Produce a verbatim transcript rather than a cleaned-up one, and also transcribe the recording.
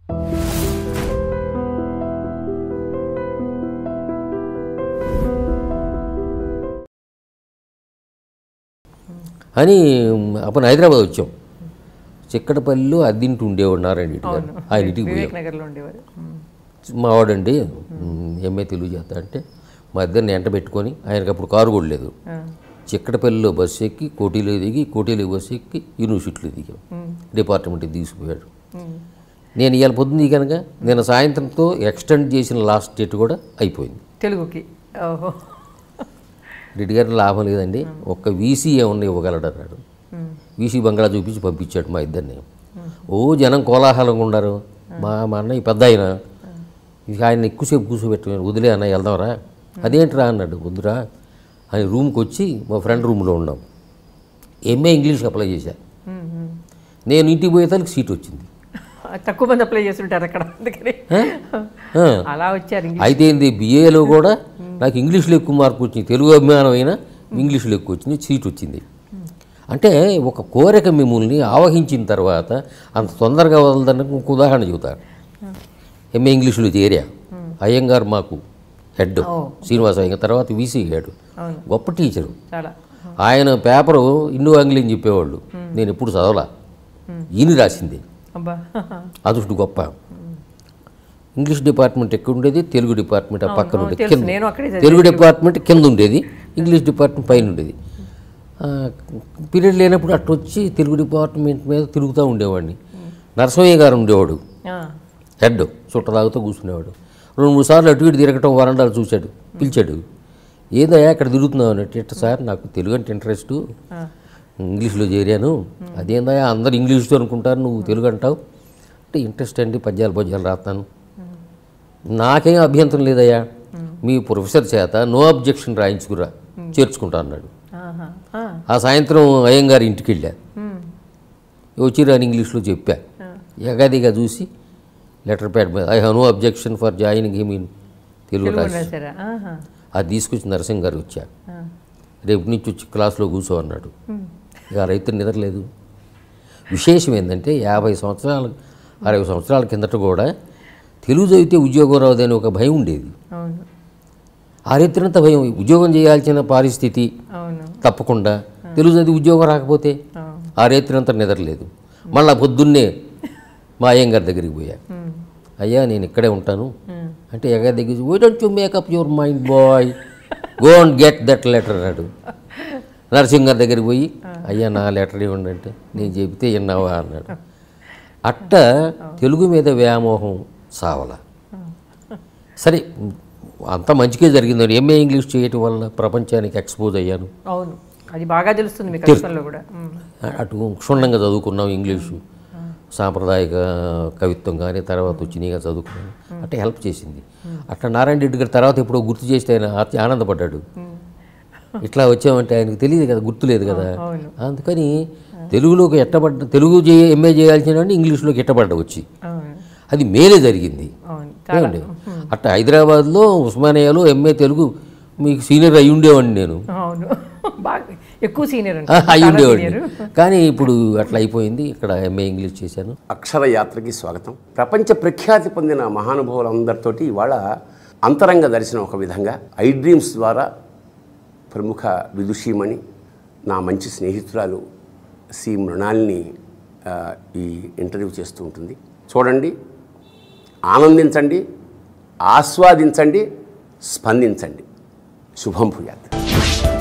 అని అప్పుడు హైదరాబాద్ వచ్చాం. చిక్కడపల్లిలో అద్దింటి ఉండేవాడు నారాయణ రెడ్డి గారు. ఆయన ఇంటికి పోయాం. మా వాడండి ఎంఏ తెలుగు చేస్తా అంటే మా ఇద్దరిని ఎంట పెట్టుకొని, ఆయనకు అప్పుడు కారు కూడా లేదు, చిక్కడపల్లిలో బస్సు ఎక్కి కోటిలో దిగి, కోటిలో బస్సు ఎక్కి యూనివర్సిటీలో దిగాం. డిపార్ట్మెంట్కి తీసుకుపోయాడు. నేను ఇవాళ పొద్దున్న దిగానుగా, నేను సాయంత్రంతో ఎక్స్టెండ్ చేసిన లాస్ట్ డేట్ కూడా అయిపోయింది తెలుగుకి. రెడ్డి గారిని లాభం లేదండి, ఒక్క వీసీ ఏమన్నా ఇవ్వగలడు అన్నాడు. వీసీ బంగ్లా చూపించి పంపించాడు మా ఇద్దరిని. ఓ జనం కోలాహలంగా ఉన్నారు. మా మా అన్నయ్య పెద్ద ఆయన, ఇక ఆయన ఎక్కువసేపు కూర్చోబెట్టుకుని వదిలే అన్న వెళ్దాంరా. అదేంట్రా అన్నాడు. వద్దురా అని రూమ్కి వచ్చి మా ఫ్రెండ్ రూమ్లో ఉన్నాం. ఎంఏ ఇంగ్లీష్కి అప్లై చేశా. నేను ఇంటికి పోయేదానికి సీట్ వచ్చింది. తక్కువ మంది అప్లై చేస్తుంటారు అక్కడ, అలా వచ్చారు. అయితే ఏంది బిఏలో కూడా నాకు ఇంగ్లీష్లో ఎక్కువ మార్పు వచ్చింది. తెలుగు అభిమానం అయినా ఇంగ్లీష్లో ఎక్కువ వచ్చింది, సీట్ వచ్చింది. అంటే ఒక కోరిక మిమ్మల్ని ఆవహించిన తర్వాత అంత తొందరగా వదలడానికి ఒక ఉదాహరణ చెబుతారు. ఎంఏ ఇంగ్లీష్లో చేరా. అయ్యంగారు మాకు హెడ్, శ్రీనివాస అయ్యంగారు, తర్వాత వీసీ హెడ్, గొప్ప టీచరు. ఆయన పేపరు ఇండో ఆంగ్లీని చెప్పేవాళ్ళు. నేను ఎప్పుడు చదవలా, ఈయన రాసింది. అదృష్టి గొప్ప. ఇంగ్లీష్ డిపార్ట్మెంట్ ఎక్కడ ఉండేది, తెలుగు డిపార్ట్మెంట్ ఆ పక్కన ఉండేది. కింద తెలుగు డిపార్ట్మెంట్ కింద ఉండేది, ఇంగ్లీష్ డిపార్ట్మెంట్ పైన ఉండేది. పీరియడ్ లేనప్పుడు అట్టు వచ్చి తెలుగు డిపార్ట్మెంట్ మీద తిరుగుతూ ఉండేవాడిని. నరసింహయ్య గారు ఉండేవాడు హెడ్, చుట్ట తాగుతూ కూర్చునేవాడు. రెండు మూడు సార్లు అటు ఇటు తిరగటం వరండాలు చూశాడు, పిలిచాడు. ఏదయ్యా ఇక్కడ తిరుగుతున్నావు అన్నట్టు. ఇట్ట సార్ నాకు తెలుగు అంటే ఇంట్రెస్టు, ఇంగ్లీష్లో చేరాను. అదేందయ్యా అందరు ఇంగ్లీష్లో అనుకుంటారు, నువ్వు తెలుగు అంటావు అంటే ఇంట్రెస్ట్ అండి, పద్యాలు పద్యాలు రాస్తాను. నాకేం అభ్యంతరం లేదయ్యా, మీ ప్రొఫెసర్ చేత నో అబ్జెక్షన్ రాయించుకురా, చేర్చుకుంటా అన్నాడు. ఆ సాయంత్రం అయ్యంగారి ఇంటికి వెళ్ళా. వచ్చిరాని ఇంగ్లీష్లో చెప్పా. ఎగాదిగా చూసి లెటర్ ప్యాడ్ మీద I have no objection for joining him in Telugu రాసి అది తీసుకొచ్చి నరసింహ గారు వచ్చా. రేపు నుంచి వచ్చి క్లాస్లో కూర్చో అన్నాడు. ఇక రైతు నిద్రలేదు. విశేషం ఏంటంటే యాభై సంవత్సరాల అరవై సంవత్సరాల కిందట కూడా తెలుగు చదివితే ఉద్యోగం రావదని ఒక భయం ఉండేది. ఆ రైతునంత భయం, ఉద్యోగం చేయాల్సిన పరిస్థితి తప్పకుండా, తెలుగు చదివి ఉద్యోగం రాకపోతే ఆ రైతునంత నిద్రలేదు. మళ్ళా పొద్దున్నే మా అయ్యంగారి దగ్గరికి పోయా. అయ్యా నేను ఇక్కడే ఉంటాను అంటే, ఎగా దగ్గర why don't you make up your mind boy, go and get that letter అన్నాడు. నరసింహ గారి దగ్గరికి పోయి, అయ్యా నా లెటర్ ఇవ్వండి అంటే, నేను చెబితే విన్నావా అన్నాడు. అట్ట తెలుగు మీద వ్యామోహం సావల. సరే అంత మంచిగా జరిగిందండి. ఎంఏ ఇంగ్లీష్ చేయటం వల్ల ప్రపంచానికి ఎక్స్పోజ్ అయ్యాను. అవును, అది బాగా తెలుస్తుంది మీకు కూడా. అటు క్షుణ్ణంగా చదువుకున్నాం ఇంగ్లీషు, సాంప్రదాయక కవిత్వం కానీ తర్వాత వచ్చినాయిగా చదువుకున్నాను. అంటే హెల్ప్ చేసింది. అట్లా నారాయణ రెడ్డి గారి తర్వాత ఎప్పుడో గుర్తు చేస్తే ఆయన ఆనందపడ్డాడు. ఇట్లా వచ్చామంటే ఆయనకు తెలియదు కదా, గుర్తులేదు కదా. అందుకని తెలుగులోకి ఎట్టబడ్డ, తెలుగు చే ఎంఏ చేయాల్సిన ఇంగ్లీష్లోకి ఎట్టబడ్డ వచ్చి అది మేలే జరిగింది. ఏమండి అట్లా హైదరాబాద్లో ఉస్మానియాలో ఎంఏ తెలుగు మీకు సీనియర్ అయి ఉండేవాడిని నేను, ఎక్కువ సీనియర్ అయి ఉండేవాడిని. కానీ ఇప్పుడు అట్లా అయిపోయింది. ఇక్కడ ఎంఏ ఇంగ్లీష్ చేశాను. అక్షర యాత్రకి స్వాగతం. ప్రపంచ ప్రఖ్యాతి పొందిన మహానుభావులందరితోటి ఇవాళ అంతరంగ దర్శనం ఒక విధంగా ఐడ్రీమ్స్ ద్వారా ప్రముఖ విదుషీమణి, నా మంచి స్నేహితురాలు సి మృణాలిని ఈ ఇంటర్వ్యూ చేస్తూ ఉంటుంది. చూడండి, ఆనందించండి, ఆస్వాదించండి, స్పందించండి. శుభం భూయాత్.